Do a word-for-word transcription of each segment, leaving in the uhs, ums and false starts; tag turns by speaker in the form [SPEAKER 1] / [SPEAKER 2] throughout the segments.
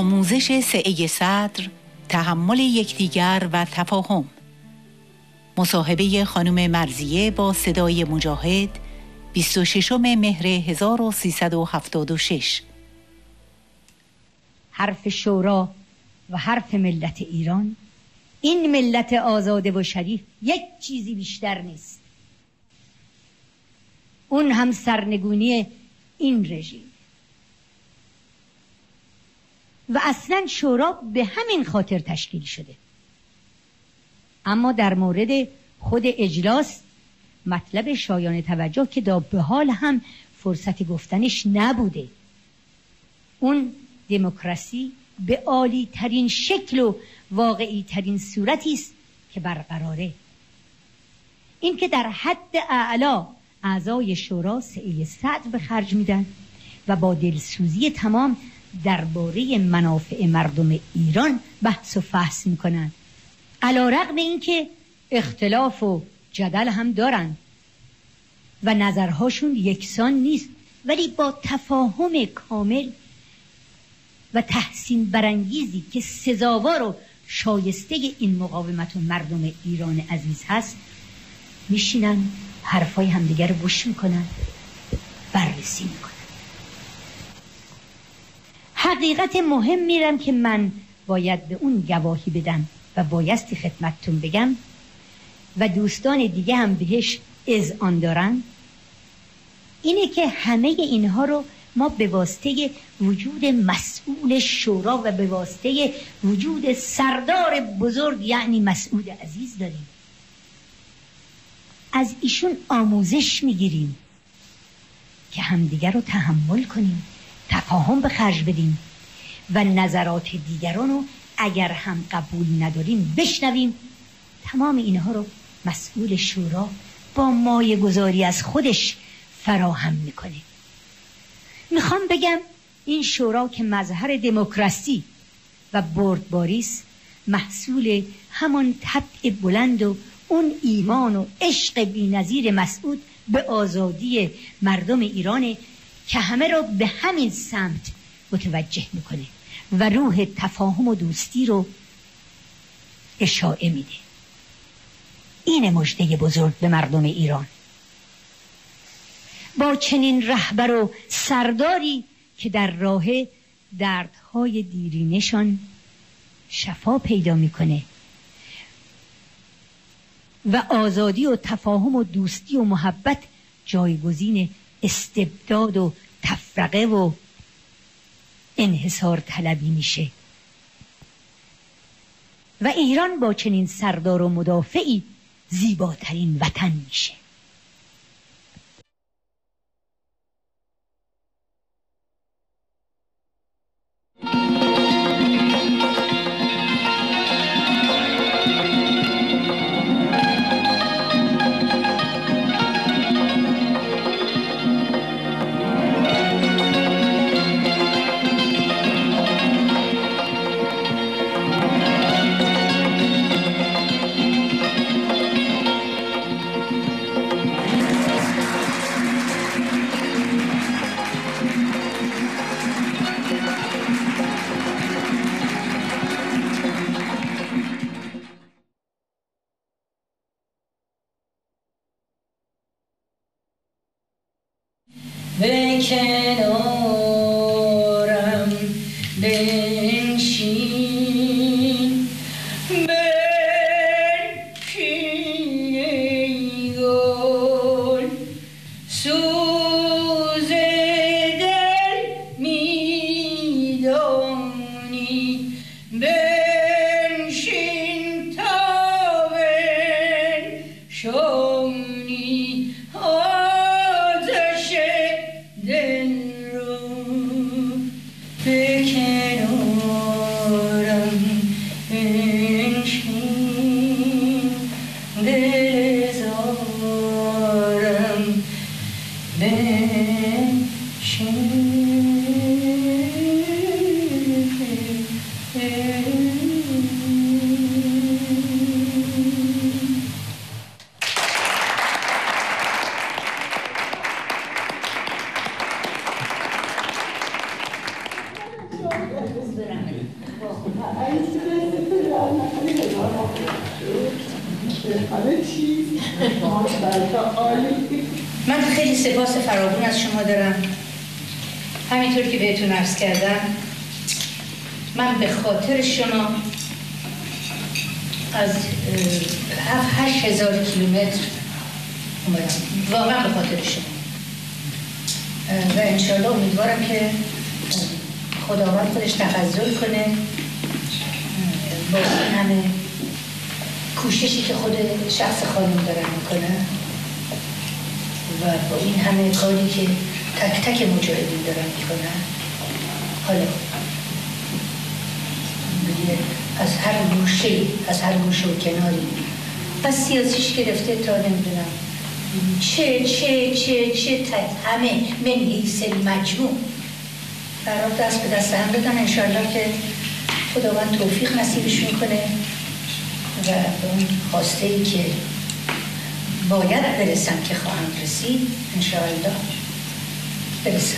[SPEAKER 1] آموزش سعه صدر، تحمل یکدیگر و تفاهم. مصاحبه خانم مرضیه با صدای مجاهد، بیست و ششم مهر هزار و سیصد و هفتاد و شش.
[SPEAKER 2] حرف شورا و حرف ملت ایران، این ملت آزاده و شریف یک چیزی بیشتر نیست. اون هم سرنگونی این رژیم. و اصلا شورا به همین خاطر تشکیل شده. اما در مورد خود اجلاس مطلب شایان توجه که دا به حال هم فرصت گفتنش نبوده، اون دموکراسی به عالی ترین شکل و واقعی ترین صورتی است که برقراره. این که در حد اعلا اعضای شورا سعی صدر به خرج میدن و با دلسوزی تمام درباره منافع مردم ایران بحث و فحص میکنن، علی رغم اینکه اختلاف و جدل هم دارن و نظرهاشون یکسان نیست، ولی با تفاهم کامل و تحسین برانگیزی که سزاوار و شایسته این مقاومت و مردم ایران عزیز هست، میشینن حرفای همدیگر رو گوش میکنن، بررسی میکنن. حقیقت مهم میرم که من باید به اون گواهی بدم و بایستی خدمتتون بگم و دوستان دیگه هم بهش اذعان دارن، اینه که همه اینها رو ما به واسطه وجود مسئول شورا و به واسطه وجود سردار بزرگ یعنی مسعود عزیز داریم. از ایشون آموزش میگیریم که همدیگر رو تحمل کنیم، تفاهم به خرج بدیم و نظرات دیگران رو اگر هم قبول نداریم بشنویم. تمام اینها رو مسئول شورا با مایه گذاری از خودش فراهم میکنه. میخوام بگم این شورا که مظهر دموکراسی و بردباری است، محصول همان طبع بلند و اون ایمان و عشق بی‌نظیر مسعود به آزادی مردم ایرانه که همه رو به همین سمت متوجه میکنه و روح تفاهم و دوستی رو اشاعه میده. این مژده بزرگ به مردم ایران با چنین رهبر و سرداری که در راه دردهای دیرینشان شفا پیدا میکنه و آزادی و تفاهم و دوستی و محبت جایگزین استبداد و تفرقه و انحصار طلبی میشه و ایران با چنین سردار و مدافعی زیباترین وطن میشه.
[SPEAKER 3] به کنارم بنشین، بنشین ای گل، سوز دل میدانی، بنشین تا بنشانی
[SPEAKER 2] برم من خیلی سپاس فراوان از شما دارم. همینطور که بهتون عرض کردم من به خاطر شما از هفت هشت هزار کیلومتر اومدم، واقعا به خاطر شما و انشاءالله امیدوارم که خداوند خودش تفضل کنه با این همه کوششی که خود شخص خانم دارن میکنه و با این همه کاری که تک تک مجاهدین دارن میکنن، حالا بگیره از هر گوشه از هر گوشه و کناری، از سیاسیش گرفته تا نمیدونم چه چه چه چه تا همه من حیث المجموع قرار دست به دست هم دادن. انشاءالله که خداوند توفیق نصیبشون کنه و به اون خواسته ای که باید برسم که خواهم رسید انشاءالله برسم.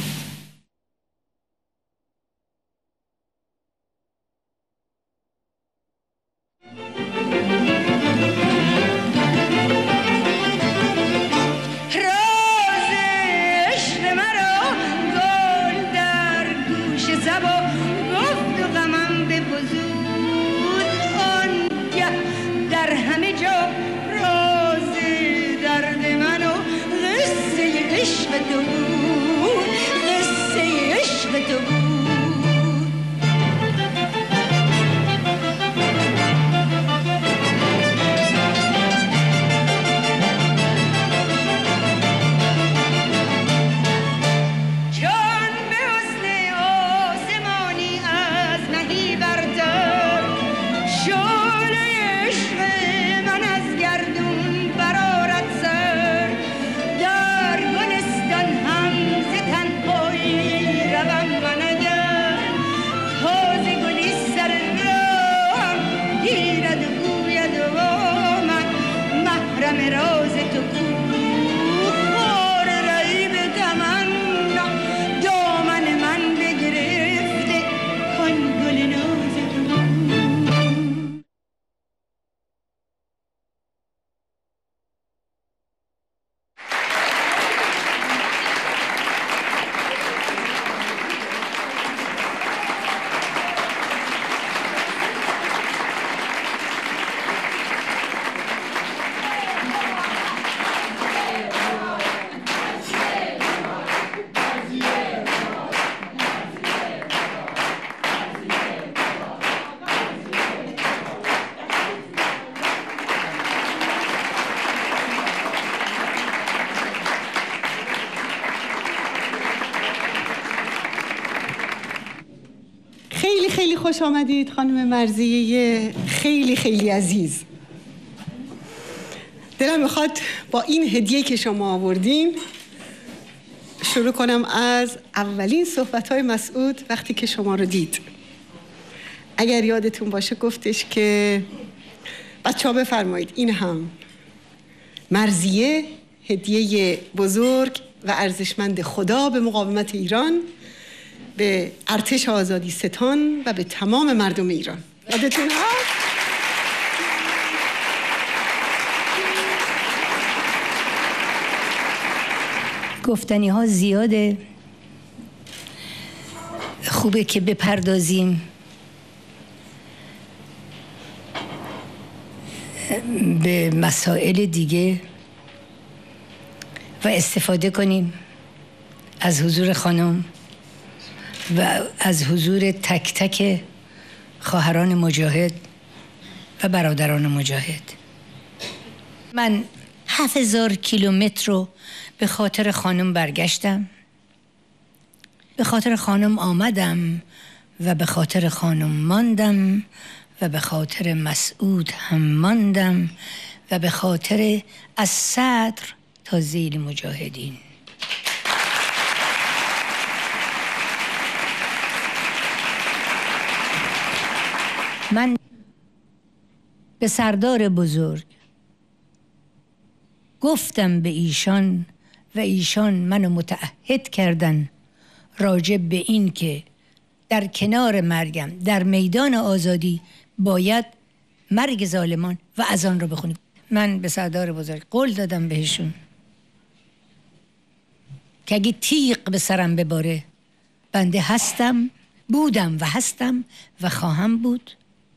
[SPEAKER 4] خیلی خوش آمدید خانم مرضیه، خیلی خیلی عزیز. دلم میخواد با این هدیه که شما آوردین شروع کنم از اولین صحبت‌های مسعود وقتی که شما رو دید. اگر یادتون باشه گفتش که بچه‌ها بفرمایید این هم مرضیه، هدیه بزرگ و ارزشمند خدا به مقاومت ایران، به ارتش آزادی ستان و به تمام مردم ایران. یادتون هست؟
[SPEAKER 2] گفتنی ها زیاده، خوبه که بپردازیم به مسائل دیگه و استفاده کنیم از حضور خانم و از حضور تک تک خواهران مجاهد و برادران مجاهد. من هفت هزار کیلومتر رو به خاطر خانم برگشتم، به خاطر خانم آمدم و به خاطر خانم ماندم و به خاطر مسعود هم ماندم و به خاطر از صدر تا ذیل مجاهدین. من به سردار بزرگ گفتم به ایشان و ایشان منو متعهد کردن راجع به این که در کنار مرگم در میدان آزادی باید مرگ ظالمان و از آن را بخونیم. من به سردار بزرگ قول دادم بهشون که اگه تیغ به سرم بباره بنده هستم، بودم و هستم و خواهم بود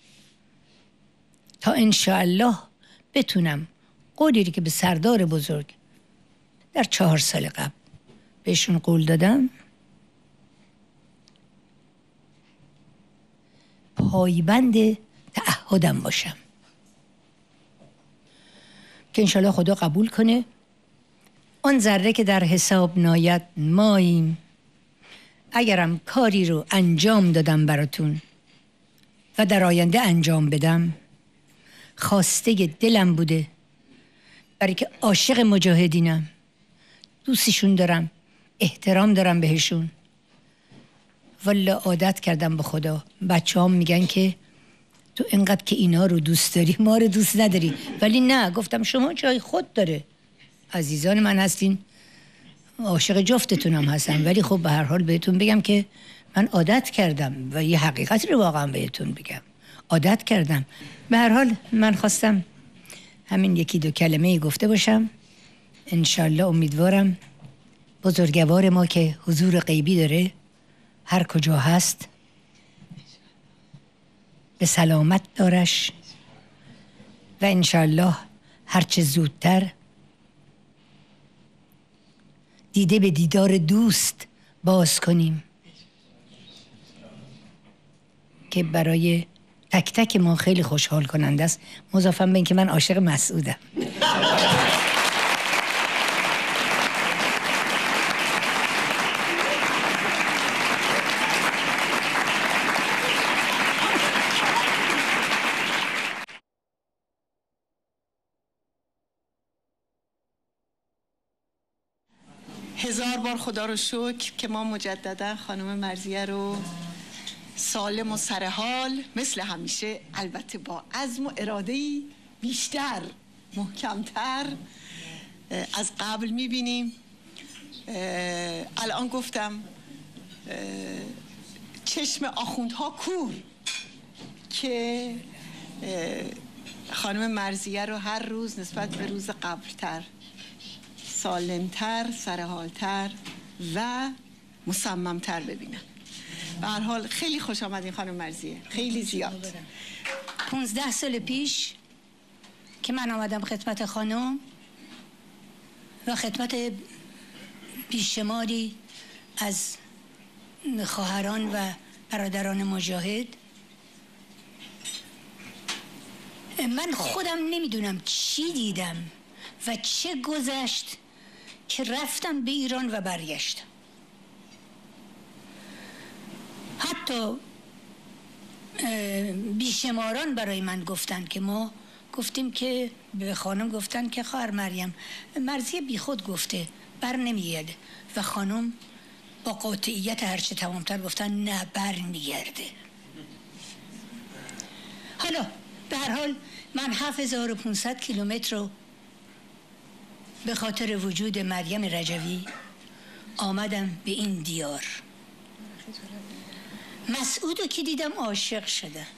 [SPEAKER 2] تا انشاءالله بتونم قولی که به سردار بزرگ در چهار سال قبل بهشون قول دادم پایبند تعهدم باشم که انشاءالله خدا قبول کنه. آن ذره که در حساب ناید ماییم. اگرم کاری رو انجام دادم براتون و در آینده انجام بدم خواسته دلم بوده، برای که عاشق مجاهدینم، دوستشون دارم، احترام دارم بهشون. والا عادت کردم به خدا. بچه هم میگن که تو اینقدر که اینا رو دوست داری ما رو دوست نداری، ولی نه، گفتم شما جای خود داره، عزیزان من هستین، عاشق جفتتونم هستم، ولی خب به هر حال بهتون بگم که من عادت کردم و یه حقیقت رو واقعا بهتون بگم، عادت کردم. به هر حال من خواستم همین یکی دو کلمه گفته باشم. انشالله امیدوارم بزرگوار ما که حضور غیبی داره هر کجا هست به سلامت دارش و انشالله هرچه زودتر دیده به دیدار دوست باز کنیم که برای تک تک ما خیلی خوشحال کننده است. مضافاً به این که من عاشق مسعودم.
[SPEAKER 4] هزار بار خدا رو شکر که ما مجددا خانم مرضیه رو سالم و سرحال مثل همیشه، البته با عزم و اراده‌ای بیشتر، محکمتر از قبل میبینیم. الان گفتم چشم آخوندها کور که خانم مرضیه رو هر روز نسبت به روز قبلتر سالمتر، سرحالتر و مصممتر ببینن. به هر حال خیلی خوش آمدین خانم مرضیه، خیلی زیاد.
[SPEAKER 2] پونزده سال پیش که من آمدم خدمت خانم و خدمت بیشماری از خواهران و برادران مجاهد، من خودم نمیدونم چی دیدم و چه گذشت که رفتم به ایران و برگشتم. حتی بیشماران برای من گفتن که ما گفتیم که به خانم گفتن که خواهر مریم مرضیه بی خود گفته بر نمیگرده و خانم با قاطعیت هرچه تمامتر گفتن نه بر میگرده. حالا به هر حال من هفت هزار و پانصد کیلومتر رو به خاطر وجود مریم رجوی آمدم به این دیار. مسعودو که دیدم عاشق شدم.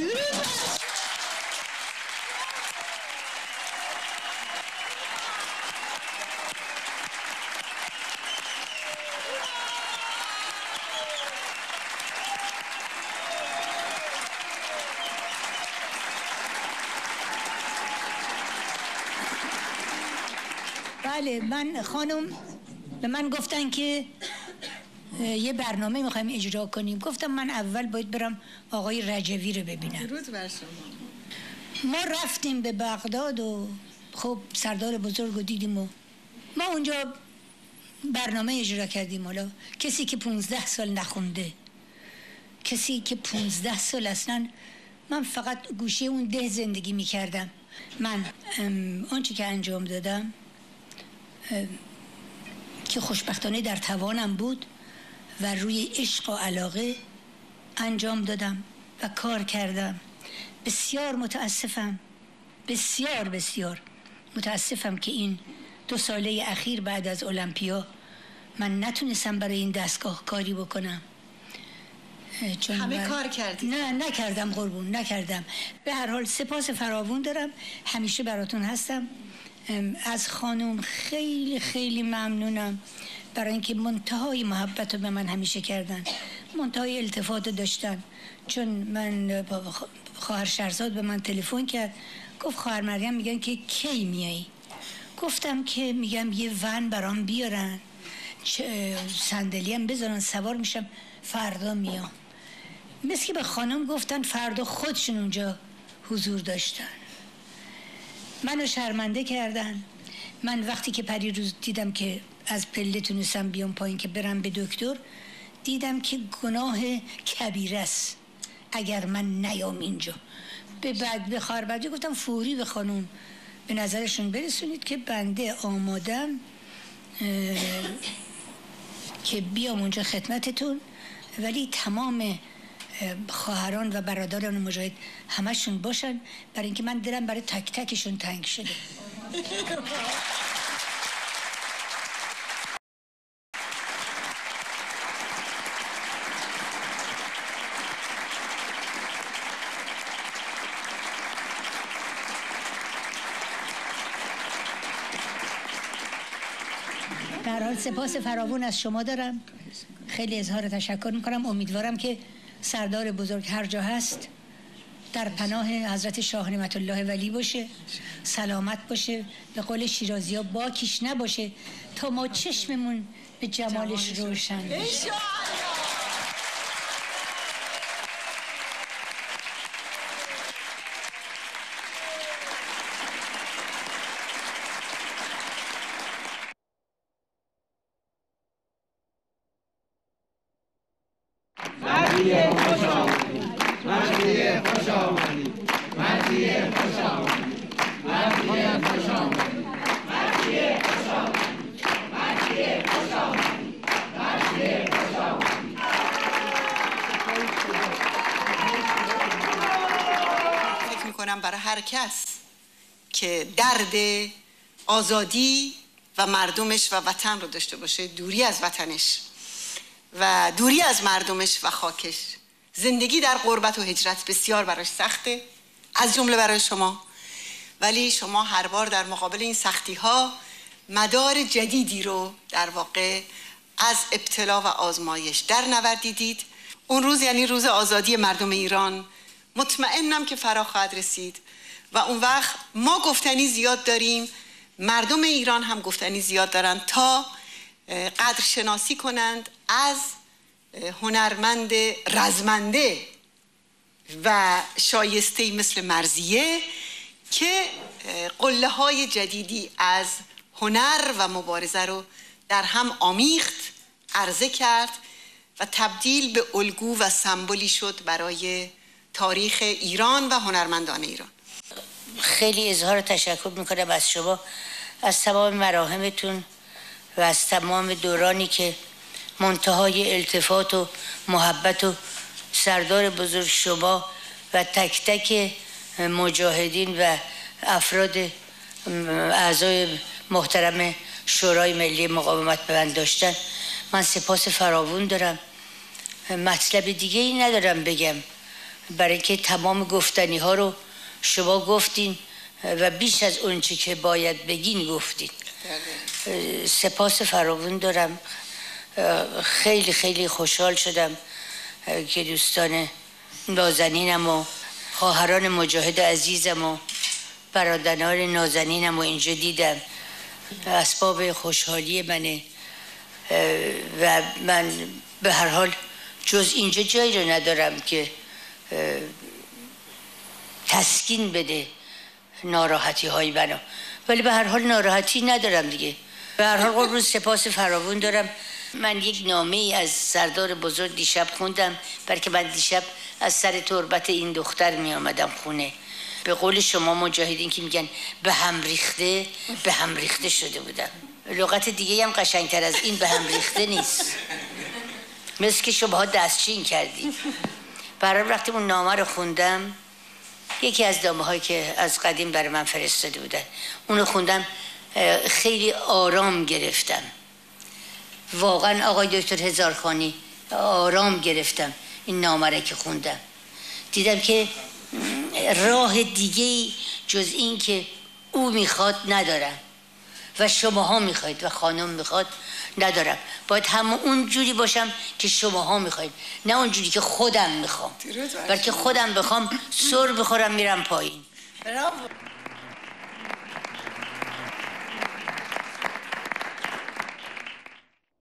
[SPEAKER 2] بله، من خانم به من گفتن که یه برنامه میخوایم اجرا کنیم. گفتم من اول باید برم آقای رجوی رو ببینم.
[SPEAKER 4] درود بر شما.
[SPEAKER 2] ما رفتیم به بغداد و خب سردار بزرگ رو دیدیم و ما اونجا برنامه اجرا کردیم. حالا کسی که پونزده سال نخونده، کسی که پونزده سال اصلا، من فقط گوشه اون ده زندگی میکردم. من آنچه که انجام دادم که خوشبختانه در توانم بود و روی عشق و علاقه انجام دادم و کار کردم. بسیار متاسفم، بسیار بسیار متاسفم که این دو ساله اخیر بعد از المپیا من نتونستم برای این دستگاه کاری بکنم. چون
[SPEAKER 4] همه کار کردی؟
[SPEAKER 2] نه نکردم قربون، نکردم. به هر حال سپاس فراوون دارم، همیشه براتون هستم. از خانم خیلی خیلی ممنونم برای اینکه منتهای محبت رو به من همیشه کردن، منتهای التفات رو داشتن. چون من خواهر شهرزاد به من تلفن کرد، گفت خواهر مریم میگن که کی میایی؟ گفتم که میگم یه ون برام بیارن، صندلی هم بذارن، سوار میشم فردا میام. مثل که به خانم گفتن فردا خودشون اونجا حضور داشتن، منو شرمنده کردن. من وقتی که پری روز دیدم که از پله تونستم بیام پایین که برم به دکتر، دیدم که گناه کبیره است اگر من نیام اینجا. به بعد به خواهر بچه گفتم فوری به خانم به نظرشون برسونید که بنده آمادم که بیام اونجا خدمتتون، ولی تمام خواهران و برادران مجاهد همشون باشن، برای اینکه من دلم برای تک تکشون تنگ شده. در حال سپاس فراوان از شما دارم، خیلی اظهار تشکر میکنم. امیدوارم که سردار بزرگ هر جا هست در پناه حضرت شاه نعمت الله ولی باشه، سلامت باشه، به قول شیرازی ها باکیش نباشه تا ما چشممون به جمالش روشن بشه.
[SPEAKER 5] مهدیه خوش آمدی، مهدیه خوش آمدی، مهدیه خوش آمدی، مهدیه خوش آمدی، مهدیه خوش آمدی، مهدیه خوش آمدی، مهدیه خوش آمدی.
[SPEAKER 4] فکر میکنم برای هر کس که درد آزادی و مردمش و وطن رو داشته باشه، دوری از وطنش و دوری از مردمش و خاکش، زندگی در غربت و هجرت بسیار براش سخته، از جمله برای شما. ولی شما هر بار در مقابل این سختی ها مدار جدیدی رو در واقع از ابتلا و آزمایش در نوردیدید. اون روز یعنی روز آزادی مردم ایران، مطمئنم که فرا خواهد رسید و اون وقت ما گفتنی زیاد داریم، مردم ایران هم گفتنی زیاد دارن تا قدر شناسی کنند از هنرمند رزمنده و شایسته‌ای مثل مرضیه که قله های جدیدی از هنر و مبارزه رو در هم آمیخت، عرضه کرد و تبدیل به الگو و سمبولی شد برای تاریخ ایران و هنرمندان ایران.
[SPEAKER 2] خیلی اظهار تشکر میکنم از شما، از تمام مراحمتون و از تمام دورانی که منتهای التفات و محبت و سردار بزرگ شما و تک تک مجاهدین و افراد اعضای محترم شورای ملی مقاومت به من داشتن. من سپاس فراوون دارم. مطلب دیگه ای ندارم بگم، برای که تمام گفتنی ها رو شما گفتین و بیش از اون چی که باید بگین گفتین. سپاس فراوون دارم. خیلی خیلی خوشحال شدم که دوستان نازنینم و خواهران مجاهد عزیزم و برادران نازنینم و اینجا دیدم. اسباب خوشحالی منه و من به هر حال جز اینجا جایی رو ندارم که تسکین بده ناراحتی های منو، ولی به هر حال ناراحتی ندارم دیگه. به هر حال قربون سپاس فراوون دارم. من یک نامه ای از سردار بزرگ دیشب خوندم، بلکه من دیشب از سر تربت این دختر می آمدم خونه. به قول شما مجاهدین که میگن به هم ریخته، به هم ریخته شده بودم. لغت دیگه هم قشنگتر از این به هم ریخته نیست، مثل که شما دستچین کردید. برای وقتی اون نامه رو خوندم، یکی از نامه هایی که از قدیم برای من فرستاده بودن، اونو خوندم، خیلی آرام گرفتم. واقعا آقای دکتر هزارخانی آرام گرفتم.
[SPEAKER 6] این نامه که خوندم دیدم که راه دیگه جز این که او میخواد ندارم و شماها میخواید و خانم میخواد ندارم. باید همون اون جوری باشم که شماها میخواید، نه اون جوری که خودم میخوام، بلکه خودم بخوام سر بخورم میرم پایین.